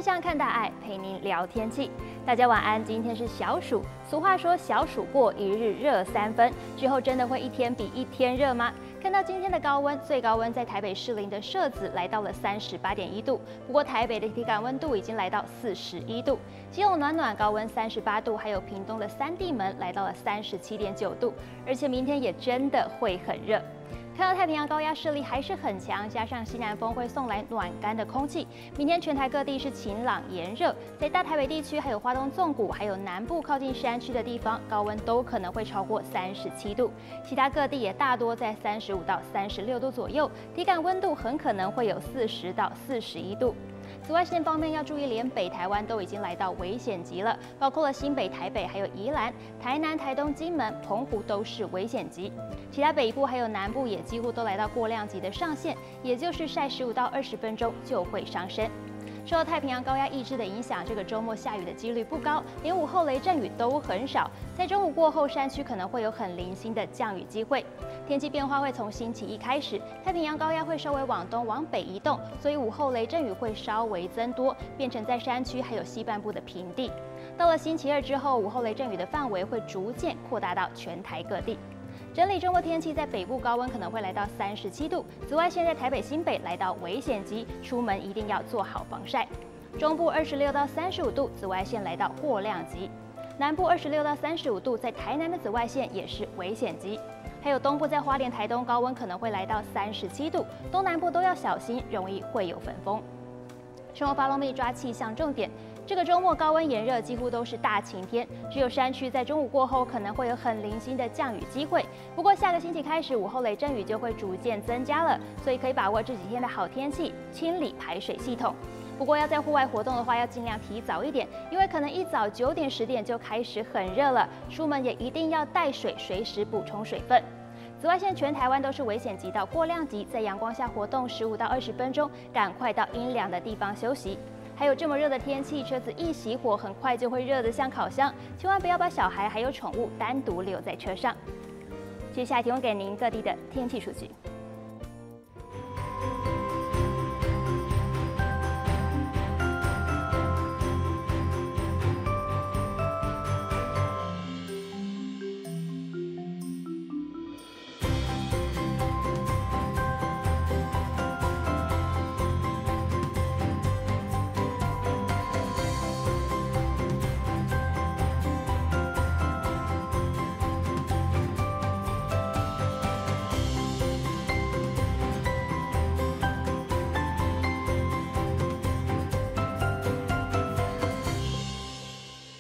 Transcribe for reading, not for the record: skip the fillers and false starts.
象看大爱，陪您聊天气。大家晚安，今天是小暑，俗话说小暑过，一日热3分。之后真的会一天比一天热吗？看到今天的高温，最高温在台北士林的社子来到了38.1度，不过台北的体感温度已经来到41度。基隆暖暖高温38度，还有屏东的三地门来到了37.9度，而且明天也真的会很热。看到太平洋高压势力还是很强，加上西南风会送来暖干的空气，明天全台各地是晴朗炎热，在大台北地区、还有花东纵谷、还有南部靠近山区的地方，高温都可能会超过37度，其他各地也大多在35到36度左右，体感温度很可能会有40到41度。紫外线方面要注意，连北台湾都已经来到危险级了，包括了新北、台北、还有宜兰、台南、台东、金门、澎湖都是危险级。其他北部还有南部也几乎都来到过量级的上限，也就是晒15到20分钟就会伤身。受到太平洋高压抑制的影响，这个周末下雨的几率不高，连午后雷阵雨都很少。在中午过后，山区可能会有很零星的降雨机会。天气变化会从星期一开始，太平洋高压会稍微往东往北移动，所以午后雷阵雨会稍微增多，变成在山区还有西半部的平地。到了星期二之后，午后雷阵雨的范围会逐渐扩大到全台各地。整理周末天气，在北部高温可能会来到37度，紫外线在台北、新北来到危险级，出门一定要做好防晒。中部26到35度，紫外线来到过量级；南部26到35度，在台南的紫外线也是危险级。还有东部在花莲、台东高温可能会来到37度，东南部都要小心，容易会有焚风。生活发龙蜜抓气象重点。这个周末高温炎热，几乎都是大晴天，只有山区在中午过后可能会有很零星的降雨机会。不过下个星期开始，午后雷阵雨就会逐渐增加了，所以可以把握这几天的好天气，清理排水系统。不过要在户外活动的话，要尽量提早一点，因为可能一早9点、10点就开始很热了，出门也一定要带水，随时补充水分。紫外线全台湾都是危险级到过量级，在阳光下活动15到20分钟，赶快到阴凉的地方休息。还有这么热的天气，车子一熄火，很快就会热得像烤箱，千万不要把小孩还有宠物单独留在车上。接下来提供给您各地的天气数据。